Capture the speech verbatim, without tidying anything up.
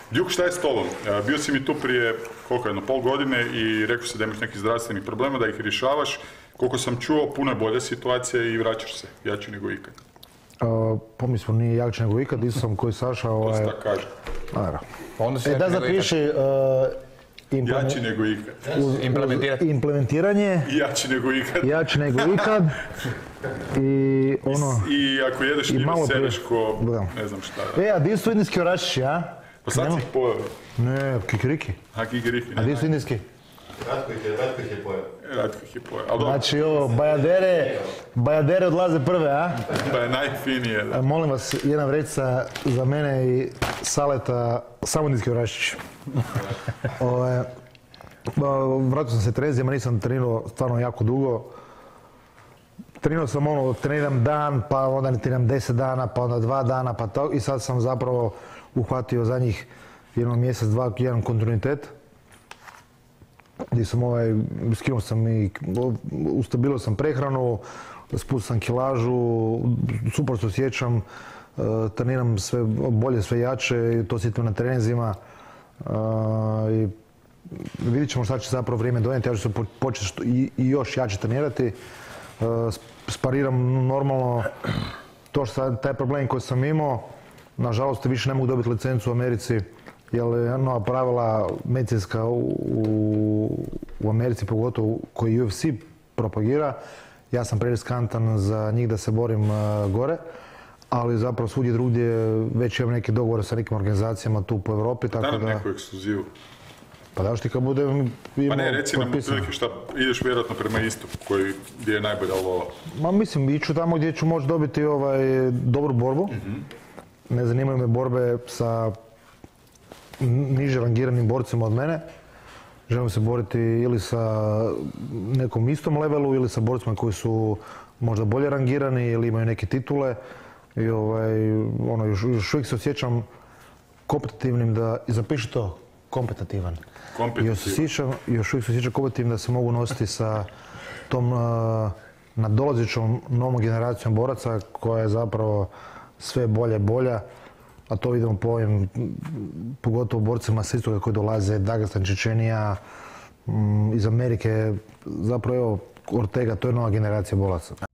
Djuk, šta je s tobom? Bio si mi tu prije, koliko jedno, pol godine i rekao si da imaš nekih zdravstvenih problema, da ih rješavaš. Koliko sam čuo, puno je bolja situacija i vraćaš se, jači nego ikad. Uh, Pomislo, nije jači nego ikad, isto sam koji Saša... To se ovaj... tako kaže. Naravno. Onda se E, da zapiši... Uh, implement... Jači nego ikad. Uz, uz implementiranje... Jači nego ikad. Jači nego ikad. I ono... I, i ako jedeš njime sereš ko... ne znam šta. E, a di su indijski oračići, a? Pa sad si ih pojeo. Ne, kikiriki. A, kikiriki, ne. A di su indijski? Ratko ih je, Ratko ih je pojeo. Ratko ih je pojeo. Znači ovo, bajadere, bajadere odlaze prve, a? Pa je najfinije, da. Molim vas, jedna vrećica za mene i saleta, samo indijski oračić. Vratio sam se trezijama, nisam trenirao stvarno jako dugo. Trenirao sam ono, treniram dan, pa onda ne treniram deset dana, pa onda dva dana, pa to. I sad sam zapravo uhvatio za njih jedno mjesec, dva, jedan kontinuitet. Gdje sam ovaj, skinuo sam i ustabilio sam prehranu, spustio sam kilažu, super se osjećam, treniram sve bolje, sve jače, to osjetim na treninzima. I vidjet ćemo šta će zapravo vrijeme donijeti, ja ću se početi i, i još jače trenirati. Spariram normalno, to što taj problem koji sam imao, nažalost više ne mogu dobiti licencu u Americi, jer nova pravila medicinska u, u Americi, pogotovo koji U F C propagira, ja sam preriskantan za njih da se borim uh, gore, ali zapravo svugdje drugdje već imam neke dogovore sa nekim organizacijama tu po Europi, tako da... Da nam neku ekskluzivu. Pa daš ti kad budem imao... Pa ne, reci nam otprilike šta, ideš vjerojatno prema istoku koji, gdje je najbolja lova. Ma mislim, iću tamo gdje ću moći dobiti ovaj, dobru borbu. Mm-hmm. Ne zanimaju me borbe sa niže rangiranim borcima od mene. Želim se boriti ili sa nekom istom levelu ili sa borcima koji su možda bolje rangirani ili imaju neke titule. I ovaj, ono, još, još uvijek se osjećam kompetitivnim da, i zapiši to, kompetitivan. Još, osjećam, još uvijek se osjećam kompetitivnim da se mogu nositi sa tom uh, nadolazećom novom generacijom boraca koja je zapravo sve bolja i bolja. A to vidimo po ovim, pogotovo borcima s istoka koji dolaze, Dagestan, Čečenija, iz Amerike, zapravo evo, Ortega, to je nova generacija boraca.